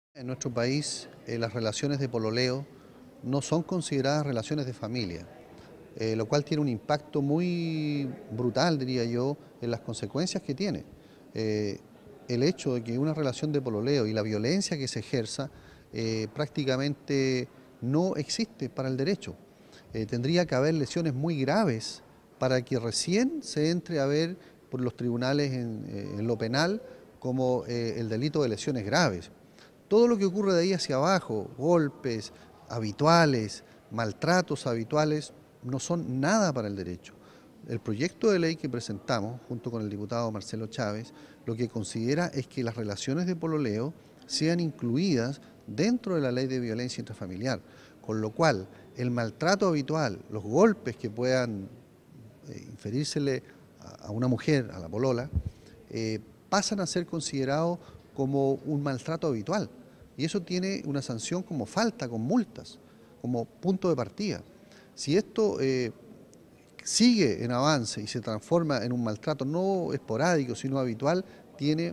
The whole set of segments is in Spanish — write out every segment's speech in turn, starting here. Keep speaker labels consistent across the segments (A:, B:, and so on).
A: En nuestro país, las relaciones de pololeo no son consideradas relaciones de familia, lo cual tiene un impacto muy brutal, diría yo, en las consecuencias que tiene. Eh, el hecho de que una relación de pololeo y la violencia que se ejerza prácticamente no existe para el derecho. Tendría que haber lesiones muy graves para que recién se entre a ver por los tribunales en lo penal como el delito de lesiones graves. Todo lo que ocurre de ahí hacia abajo, golpes habituales, maltratos habituales, no son nada para el derecho. El proyecto de ley que presentamos, junto con el diputado Marcelo Chávez, lo que considera es que las relaciones de pololeo sean incluidas dentro de la ley de violencia intrafamiliar, con lo cual el maltrato habitual, los golpes que puedan inferírsele a una mujer, a la polola, pasan a ser considerados como un maltrato habitual. Y eso tiene una sanción como falta, con multas, como punto de partida. Si esto sigue en avance y se transforma en un maltrato no esporádico, sino habitual, tiene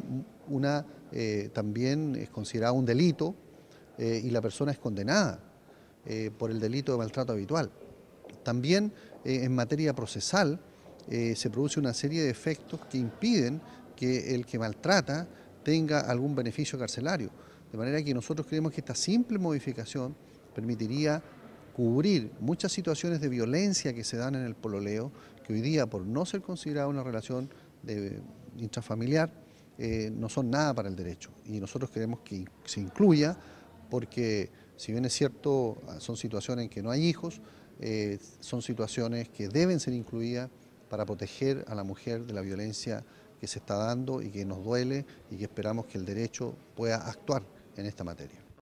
A: también es considerado un delito y la persona es condenada por el delito de maltrato habitual. También en materia procesal se produce una serie de efectos que impiden que el que maltrata tenga algún beneficio carcelario. De manera que nosotros creemos que esta simple modificación permitiría cubrir muchas situaciones de violencia que se dan en el pololeo, que hoy día, por no ser considerada una relación intrafamiliar, no son nada para el derecho. Y nosotros queremos que se incluya porque, si bien es cierto, son situaciones en que no hay hijos, son situaciones que deben ser incluidas para proteger a la mujer de la violencia que se está dando y que nos duele y que esperamos que el derecho pueda actuar en esta materia.